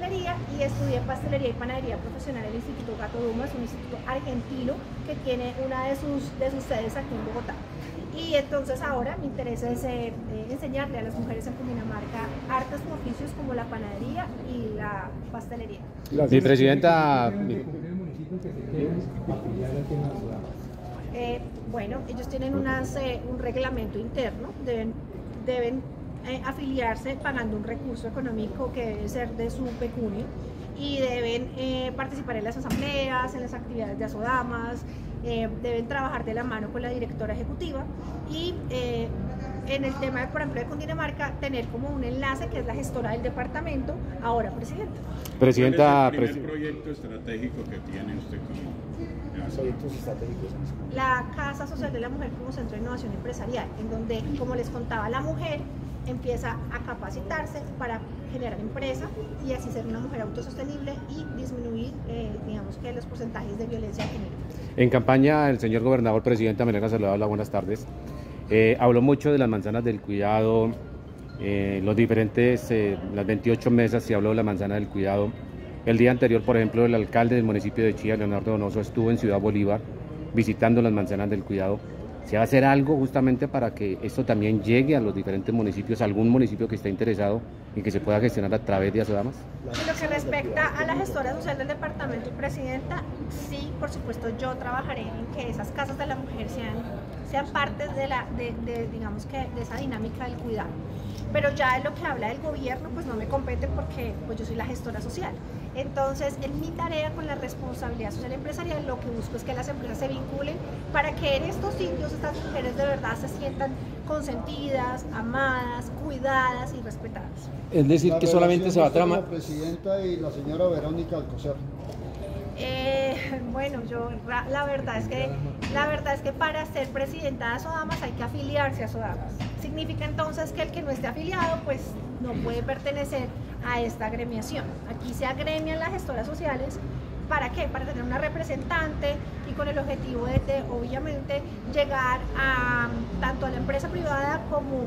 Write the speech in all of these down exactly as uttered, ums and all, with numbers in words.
Y estudié pastelería y panadería profesional en el Instituto Gato Dumas, un instituto argentino que tiene una de sus, de sus sedes aquí en Bogotá. Y entonces ahora mi interés es eh, enseñarle a las mujeres en Cundinamarca artes u oficios como la panadería y la pastelería. Mi presidenta... Eh, bueno, ellos tienen unas, eh, un reglamento interno, deben, deben Eh, afiliarse pagando un recurso económico que debe ser de su pecunio y deben eh, participar en las asambleas, en las actividades de Asodamas, eh, deben trabajar de la mano con la directora ejecutiva y eh, en el tema, por ejemplo, de Cundinamarca, tener como un enlace que es la gestora del departamento, ahora presidenta. Presidenta, ¿Cuál es el primer proyecto estratégico que tiene usted como proyectos estratégicos? La Casa Social de la Mujer como Centro de Innovación Empresarial, en donde, como les contaba, la mujer empieza a capacitarse para generar empresa y así ser una mujer autosostenible y disminuir, eh, digamos que los porcentajes de violencia de género. En campaña, el señor gobernador, presidenta Melena Saludable, hola, buenas tardes. Eh, habló mucho de las manzanas del cuidado, eh, los diferentes, eh, las veintiocho mesas se habló de la manzana del cuidado. El día anterior, por ejemplo, el alcalde del municipio de Chía, Leonardo Donoso, estuvo en Ciudad Bolívar visitando las manzanas del cuidado. ¿Se va a hacer algo justamente para que esto también llegue a los diferentes municipios, algún municipio que esté interesado y que se pueda gestionar a través de Asodamas? En lo que respecta a la gestora social del departamento y presidenta, sí, por supuesto, yo trabajaré en que esas casas de la mujer sean, sean parte de, la, de, de, digamos que, de esa dinámica del cuidado. Pero ya en lo que habla del gobierno, pues no me compete porque pues, yo soy la gestora social. Entonces, en mi tarea con la responsabilidad social empresarial, lo que busco es que las empresas se vinculen para que en estos sitios estas mujeres de verdad se sientan consentidas, amadas, cuidadas y respetadas. Es decir, que solamente se va a tramar. La presidenta y la señora Verónica Alcocer. Eh, bueno, yo la verdad es que la verdad es que para ser presidenta de Asodamas hay que afiliarse a Asodamas. Significa entonces que el que no esté afiliado pues no puede pertenecer a esta agremiación. Aquí se agremian las gestoras sociales. ¿Para qué? Para tener una representante y con el objetivo de, de obviamente llegar a tanto a la empresa privada como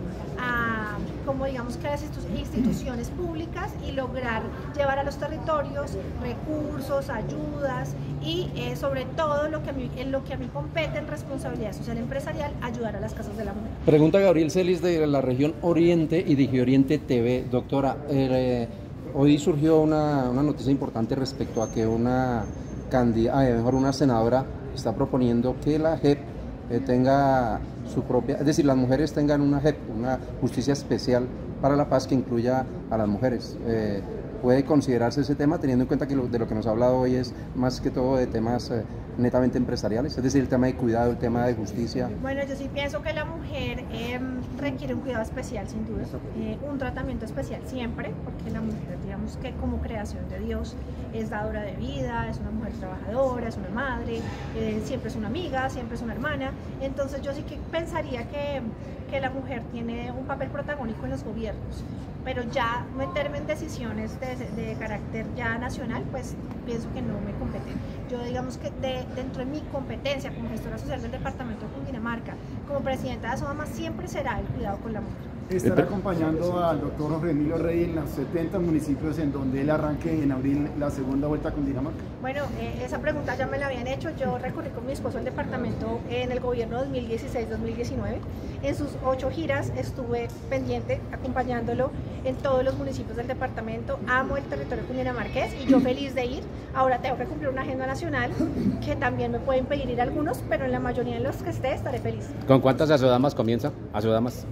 a como digamos que a las instituciones públicas y lograr llevar a los territorios recursos, ayudas y eh, sobre todo lo que a mí, en lo que a mí compete en responsabilidad social empresarial, ayudar a las casas de la mujer. Pregunta Gabriel Celis de la región Oriente y de Oriente T V. Doctora, eh, hoy surgió una, una noticia importante respecto a que una candidata, eh, mejor una senadora está proponiendo que la J E P eh, tenga su propia, es decir, las mujeres tengan una J E P, una justicia especial para la paz que incluya a las mujeres. Eh, ¿Puede considerarse ese tema teniendo en cuenta que lo, de lo que nos ha hablado hoy es más que todo de temas eh, netamente empresariales? Es decir, el tema de cuidado, el tema de justicia. Bueno, yo sí pienso que la mujer eh, requiere un cuidado especial, sin duda, eh, un tratamiento especial siempre, porque la mujer, digamos que como creación de Dios, es dadora de vida, es una mujer trabajadora, es una madre, eh, siempre es una amiga, siempre es una hermana. Entonces yo sí que pensaría que, que la mujer tiene un papel protagónico en los gobiernos, pero ya meterme en decisiones de, de carácter ya nacional, pues pienso que no me compete. Yo digamos que de, dentro de mi competencia como gestora social del departamento de Cundinamarca, como presidenta de Asodamas, siempre será el cuidado con la mujer. Estará acompañando al doctor Jorge Emilio Rey en los setenta municipios en donde él arranque en abril la segunda vuelta a Cundinamarca. Bueno, eh, esa pregunta ya me la habían hecho. Yo recorrí con mi esposo el departamento en el gobierno dos mil dieciséis dos mil diecinueve. En sus ocho giras estuve pendiente, acompañándolo en todos los municipios del departamento. Amo el territorio cundinamarqués y yo feliz de ir. Ahora tengo que cumplir una agenda nacional que también me puede impedir ir algunos, pero en la mayoría de los que esté estaré feliz. ¿Con cuántas Asodamas comienza? Asodamas.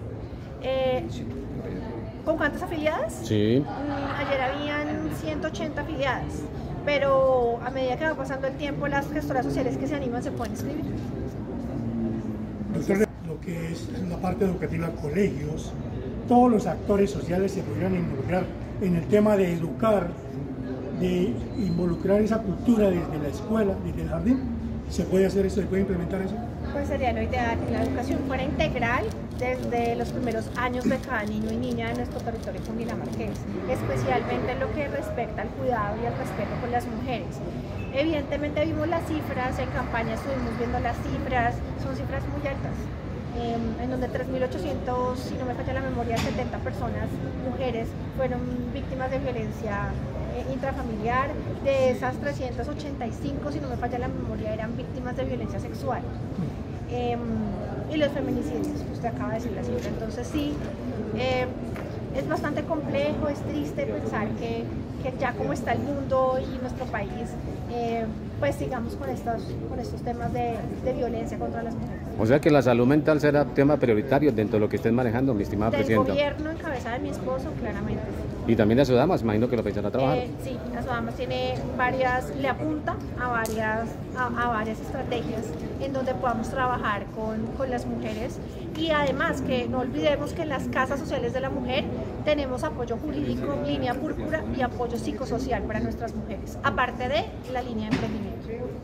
Eh, ¿Con cuántas afiliadas? Sí. Ayer habían ciento ochenta afiliadas, pero a medida que va pasando el tiempo, las gestoras sociales que se animan se pueden inscribir. Doctor, lo que es la parte educativa, colegios, todos los actores sociales se podrían involucrar en el tema de educar, de involucrar esa cultura desde la escuela, desde el jardín. ¿Se puede hacer eso? ¿Se puede implementar eso? Pues sería lo ideal que la educación fuera integral desde los primeros años de cada niño y niña de nuestro territorio cundinamarqués, especialmente en lo que respecta al cuidado y al respeto con las mujeres. Evidentemente vimos las cifras, en campaña estuvimos viendo las cifras, son cifras muy altas. eh, en donde tres mil ochocientos, si no me falla la memoria, setenta personas, mujeres, fueron víctimas de violencia eh, intrafamiliar. De esas trescientos ochenta y cinco, si no me falla la memoria, eran víctimas de violencia sexual. Eh, y los feminicidios, usted acaba de decir la cifra. Entonces sí, eh, es bastante complejo, es triste pensar que, que ya como está el mundo y nuestro país, eh, pues sigamos con estos, con estos temas de, de violencia contra las mujeres. O sea que la salud mental será tema prioritario dentro de lo que estén manejando, mi estimada Del presidenta. gobierno en cabeza de mi esposo, claramente. Y también de Asodamas, imagino que lo pensará trabajar. Eh, sí, Asodamas tiene varias, le apunta a varias, a, a varias estrategias en donde podamos trabajar con, con las mujeres, y además que no olvidemos que en las casas sociales de la mujer tenemos apoyo jurídico, línea púrpura y apoyo psicosocial para nuestras mujeres, aparte de la línea de emprendimiento.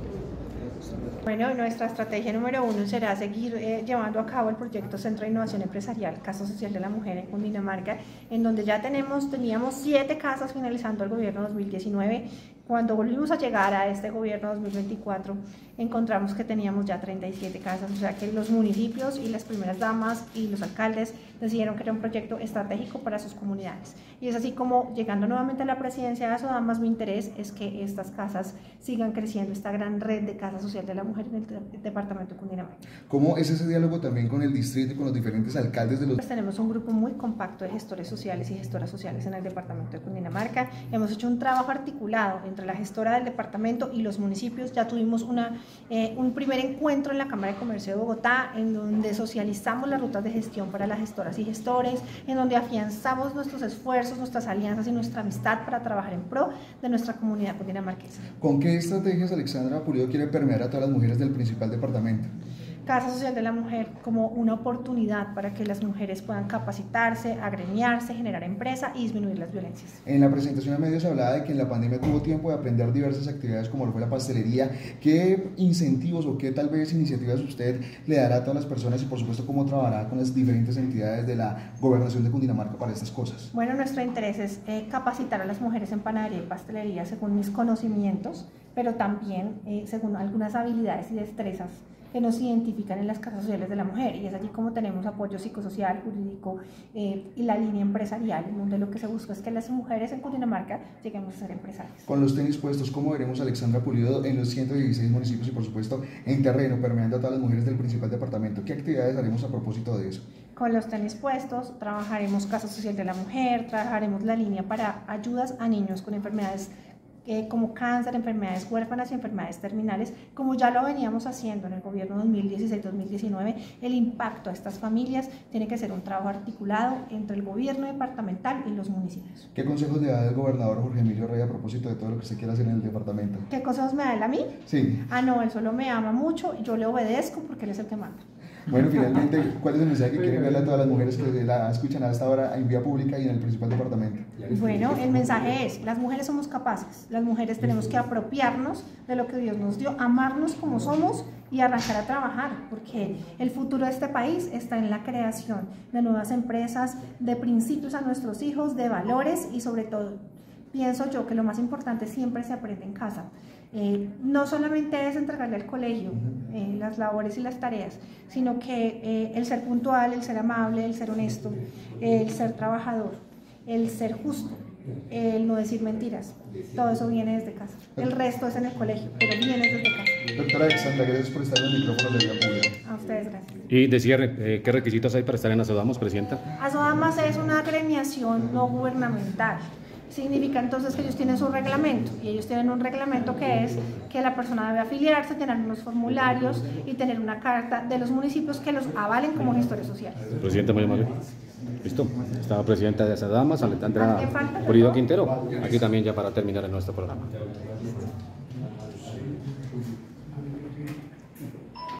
Bueno, nuestra estrategia número uno será seguir eh, llevando a cabo el proyecto Centro de Innovación Empresarial, Casa Social de la Mujer en Cundinamarca, en donde ya tenemos, teníamos siete casas finalizando el gobierno dos mil diecinueve. Cuando volvimos a llegar a este gobierno dos mil veinticuatro, encontramos que teníamos ya treinta y siete casas, o sea que los municipios y las primeras damas y los alcaldes decidieron que era un proyecto estratégico para sus comunidades. Y es así como, llegando nuevamente a la presidencia de Asodamas, mi interés es que estas casas sigan creciendo, esta gran red de Casa Social de la Mujer en el departamento de Cundinamarca. ¿Cómo es ese diálogo también con el distrito y con los diferentes alcaldes de los...? Pues tenemos un grupo muy compacto de gestores sociales y gestoras sociales en el departamento de Cundinamarca. Hemos hecho un trabajo articulado entre la gestora del departamento y los municipios. Ya tuvimos una, eh, un primer encuentro en la Cámara de Comercio de Bogotá, en donde socializamos las rutas de gestión para las gestoras y gestores, en donde afianzamos nuestros esfuerzos, nuestras alianzas y nuestra amistad para trabajar en pro de nuestra comunidad cundinamarquesa. ¿Con qué estrategias Alexandra Pulido quiere permear a todas las mujeres del principal departamento? Casa Social de la Mujer como una oportunidad para que las mujeres puedan capacitarse, agremiarse, generar empresa y disminuir las violencias. En la presentación a medios se hablaba de que en la pandemia tuvo tiempo de aprender diversas actividades como lo fue la pastelería. ¿Qué incentivos o qué tal vez iniciativas usted le dará a todas las personas y por supuesto cómo trabajará con las diferentes entidades de la gobernación de Cundinamarca para estas cosas? Bueno, nuestro interés es eh, capacitar a las mujeres en panadería y pastelería según mis conocimientos, pero también eh, según algunas habilidades y destrezas que nos identifican en las casas sociales de la mujer, y es allí como tenemos apoyo psicosocial, jurídico eh, y la línea empresarial, en donde lo que se busca es que las mujeres en Cundinamarca lleguemos a ser empresarias. Con los tenis puestos, ¿cómo veremos a Alexandra Pulido en los ciento dieciséis municipios y por supuesto en terreno, permeando a todas las mujeres del principal departamento? ¿Qué actividades haremos a propósito de eso? Con los tenis puestos, trabajaremos Casa Social de la Mujer, trabajaremos la línea para ayudas a niños con enfermedades Eh, como cáncer, enfermedades huérfanas y enfermedades terminales, como ya lo veníamos haciendo en el gobierno dos mil dieciséis dos mil diecinueve. El impacto a estas familias tiene que ser un trabajo articulado entre el gobierno departamental y los municipios. ¿Qué consejos le da el gobernador Jorge Emilio Rey a propósito de todo lo que usted quiera hacer en el departamento? ¿Qué consejos me da él a mí? Sí. Ah, no, él solo me ama mucho, yo le obedezco porque él es el que manda. Bueno, finalmente, ¿cuál es el mensaje que quieren darle a todas las mujeres que la escuchan hasta ahora en vía pública y en el principal departamento? Bueno, el mensaje es, las mujeres somos capaces, las mujeres tenemos que apropiarnos de lo que Dios nos dio, amarnos como somos y arrancar a trabajar, porque el futuro de este país está en la creación de nuevas empresas, de principios a nuestros hijos, de valores, y sobre todo, pienso yo que lo más importante siempre se aprende en casa. Eh, no solamente es entregarle al colegio eh, las labores y las tareas, sino que eh, el ser puntual, el ser amable, el ser honesto, el ser trabajador, el ser justo, el no decir mentiras, todo eso viene desde casa. El resto es en el colegio, pero viene desde casa. Doctora Alexandra, gracias por estar en el micrófono de Vía Pública. A ustedes, gracias. Y de cierre, eh, ¿qué requisitos hay para estar en Asodamas, presidenta? Asodamas es una agremiación no gubernamental. Significa entonces que ellos tienen su reglamento, y ellos tienen un reglamento que es que la persona debe afiliarse, tener unos formularios y tener una carta de los municipios que los avalen como gestores sociales. Presidenta, muy amable. Listo. Estaba presidenta de Asodamas, Alexandra ¿Qué falta? Pulido Quintero. Aquí también ya para terminar en nuestro programa.